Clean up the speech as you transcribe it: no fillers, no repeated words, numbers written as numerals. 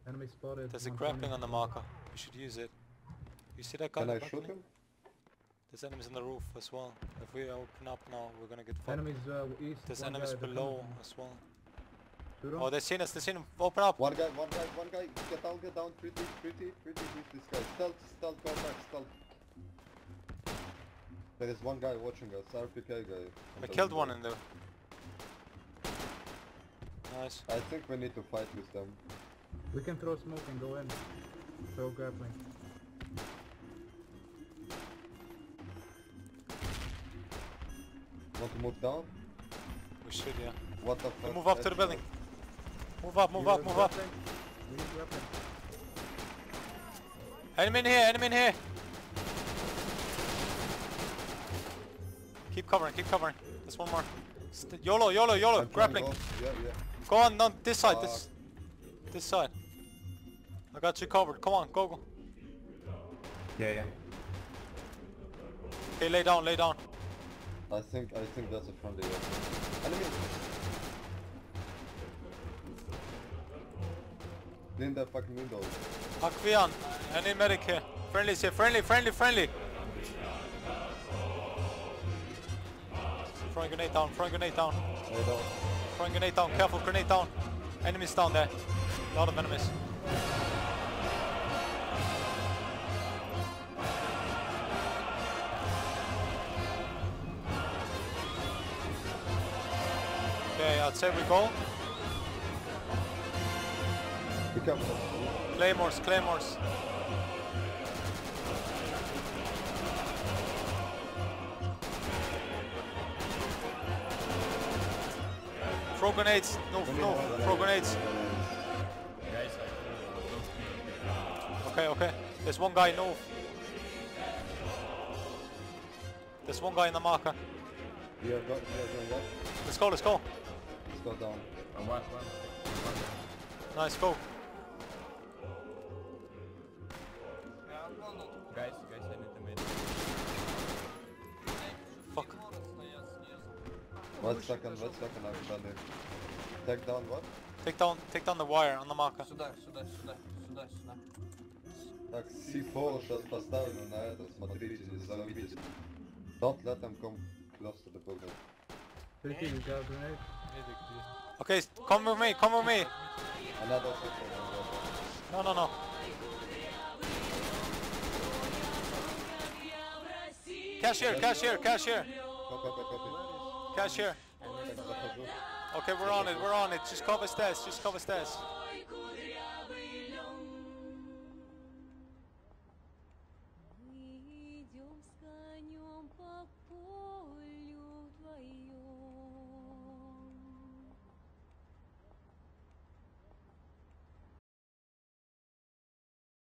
Enemy spotted. There's a 120. grappling on the marker. You should use it. You see that guy? Can I grappling? shoot him? There's enemies on the roof as well. If we open up now, we're gonna get fucked. Enemies east. There's one enemies guy, they're below coming. as well. Shoot him. Oh, they've seen us. They've seen him. Open up. One guy. Get down. Pretty. Who's this guy? Stealth, go back, stealth. There is one guy watching us, RPK guy. I killed one in there. Nice. I think we need to fight with them. We can throw smoke and go in. Throw grappling. Want to move down? We should, yeah. What the fuck? Move up to the building. Move up. We need grappling. Enemy in here. Enemy in here. Keep covering. There's one more. YOLO. I'm trying Grappling. to go. Yeah. Go on this side. This side. I got you covered. Come on, go. Yeah. Okay, lay down. I think that's a friendly. Yeah. Enemy. Clean that fucking window. Akvian. Any medic here. Friendly's here. Friendly. Throwing grenade down. Hey, down. Throwing grenade down. Careful, grenade down. Enemies down there. A lot of enemies. Okay, I'd say we go. Be careful. Claymores. Throw grenades. No, throw grenades. Guys, Okay. There's one guy, no. There's one guy in the marker. We are going up. Let's go. Let's go down. one. Nice, go. Guys, I need to mid. Fuck. 1 second, I'm running. Take down what? Take down the wire on the marker. Сюда. Так, C4 сейчас поставлю на это, смотрите, не заводите. Don't let them come close to the building. 30, we got a grenade. Okay, come with me. Another C4. No. Cashier. Copy. Cashier. Захожу. Okay, we're on it. Just cover stairs.